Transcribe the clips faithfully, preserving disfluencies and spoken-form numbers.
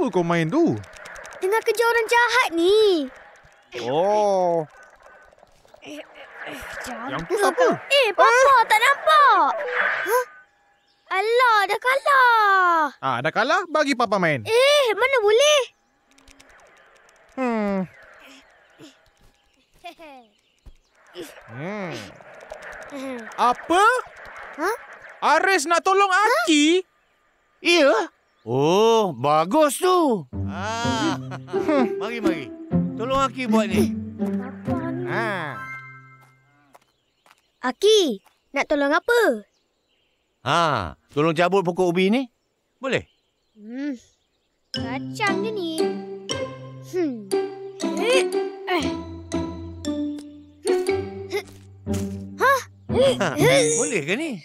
kau main tu? Tengah kejar orang jahat ni. Oh. Eh, eh, jangan. Yang tu siapa? Eh, Papa tak nampak. Hah? Alah, dah kalah. Ah, dah kalah, bagi Papa main. Eh, mana boleh? Hmm. Hmm. Apa? Hah? Aris nak tolong Aki? Ya? Oh, bagus tu. Ah. Mari, mari. Tolong Aki buat ni. Ha. Aki, nak tolong apa? Ha, tolong cabut pokok ubi ni. Boleh? Hmm. Kacang je ni. Hmm. Eh. Eh. Ha, boleh ke ni?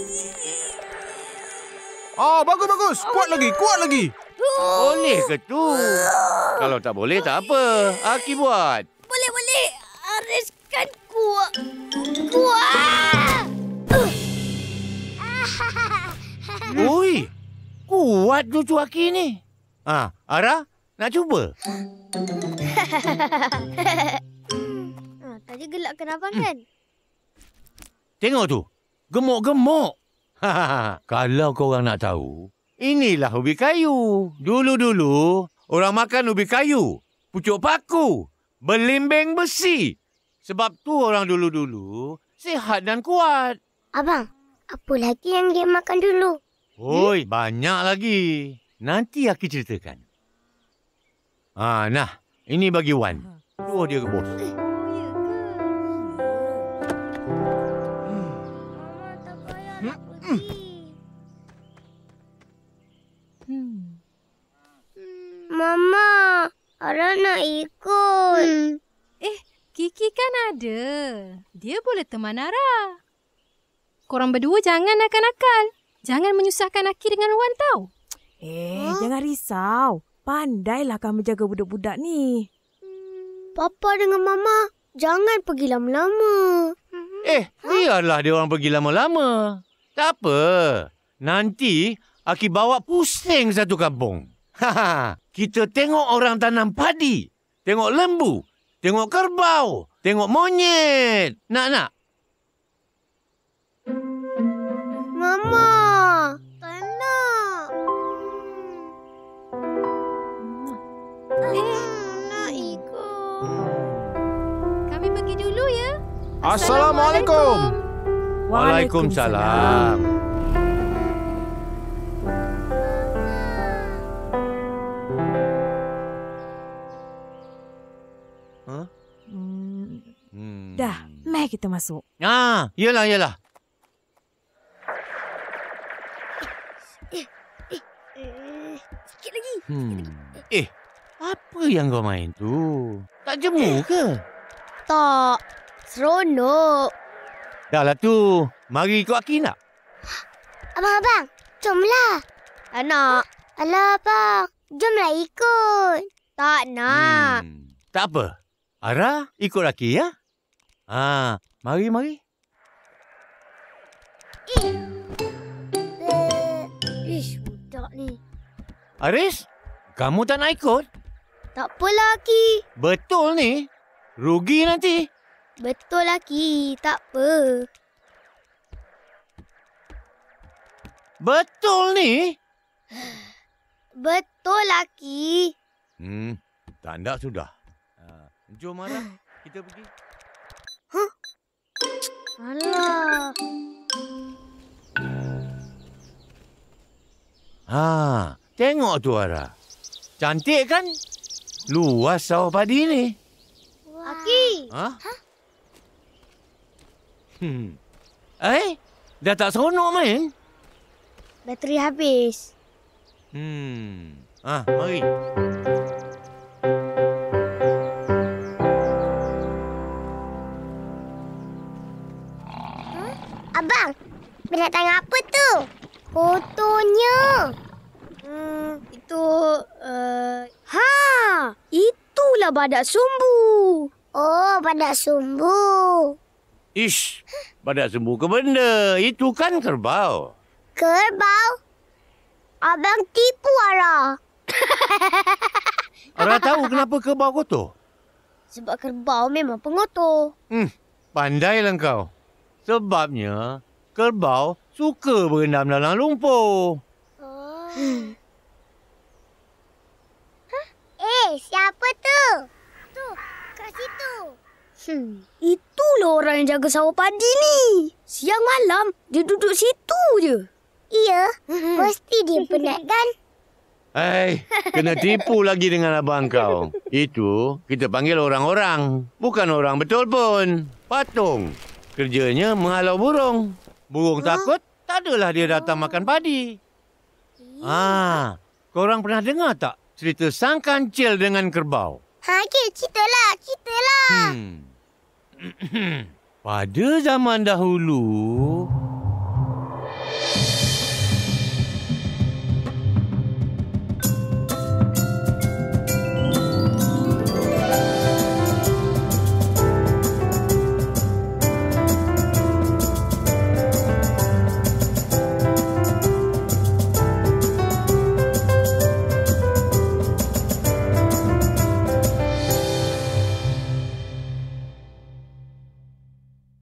Oh, bagus, bagus. Kuat lagi, kuat lagi. Boleh ke tu? Kalau tak boleh, tak apa. Aki buat. Boleh, boleh. Aris kan kuat. Kuat. Ui, kuat cucu Aki ni. Ah, Ara, nak cuba? Ha, tadi gelakkan abang kan? Tengok tu. Gemuk-gemuk. Kalau korang nak tahu, inilah ubi kayu. Dulu-dulu, orang makan ubi kayu. Pucuk paku. Belimbing besi. Sebab tu orang dulu-dulu sihat dan kuat. Abang, apa lagi yang dia makan dulu? Oi, hmm? banyak lagi. Nanti Aki ceritakan. Ah, nah, ini bagi Wan. Suruh dia rebus. Mama, Ara nak ikut. Hmm. Eh, Kiki kan ada. Dia boleh teman Ara. Korang berdua jangan nakal-nakal. Jangan menyusahkan Aki dengan Wan tau. Eh, huh? Jangan risau. Pandailah kamu menjaga budak-budak ni. Papa dengan Mama, jangan pergi lama-lama. Eh, biarlah dia orang pergi lama-lama. Tak apa. Nanti Aki bawa pusing satu kampung. Haha, kita tengok orang tanam padi. Tengok lembu. Tengok kerbau. Tengok monyet. Nak, nak? Mama, tak nak. Eh, nak ikut. Kami pergi dulu ya. Assalamualaikum. Waalaikumsalam. Huh? Hmm. Hmm. Dah, mari kita masuk. Ah, yalah, yalah. Eh, sikit lagi. Hmm. Eh, apa yang kau main tu? Tak jemu ke? Tak, seronok. Dah lah tu. Mari ikut Aki nak? Abang-abang, jomlah. Tak nak. Alah, abang. Jomlah ikut. Tak nak. Hmm. Tak apa. Ara, ikut Aki ya? Ah, mari, mari. Eh. Uh, ish, budak ni. Aris, kamu tak nak ikut? Tak apalah, Aki. Betul ni. Rugi nanti. Betul, Aki. Tak apa. Betul ni. Betul, Aki. Hmm, tanda sudah. Ha, jom Ara, kita pergi. Huh? Alah. Ha, tengok tu Ara. Cantik kan? Luas sawah padi ni. Aki. Ha? Hmm. Eh, dah tak seronok main? Bateri habis. Hmm. Ah, mari. Abang, binatang apa tu? Fotonya. Hmm, itu... Uh... Ha! Itulah badak sumbu. Oh, badak sumbu. Ish, badak sembuh ke benda? Itu kan kerbau. Kerbau? Abang tipu, Ara. Ara tahu kenapa kerbau kotor? Sebab kerbau memang pengotor. Hmm, pandailah kau. Sebabnya, kerbau suka berendam dalam lumpur. Oh. Hmm. Eh, siapa tu? Tu, kat situ. Hmm, itulah orang yang jaga sawah padi ni. Siang malam, dia duduk situ je. Iya, mesti dia penat kan? Hai, kena tipu lagi dengan abang kau. Itu kita panggil orang-orang. Bukan orang betul pun. Patung. Kerjanya menghalau burung. Burung huh? takut, tak adalah dia datang makan padi. Ah, korang pernah dengar tak cerita sang kancil dengan kerbau? Ha, okay, ceritalah, ceritalah. Hmm. Pada zaman dahulu,